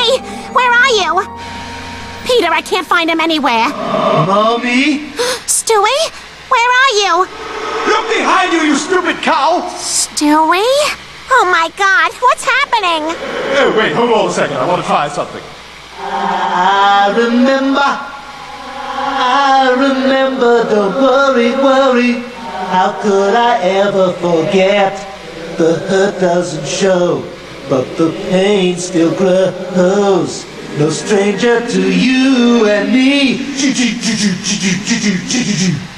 Stewie, where are you? Peter, I can't find him anywhere. Mommy? Stewie, where are you? Look behind you, you stupid cow! Stewie? Oh my God, what's happening? Hey, wait, hold on a second. I want to try something. I remember, don't worry. How could I ever forget? The hurt doesn't show, but the pain still grows. No stranger to you and me.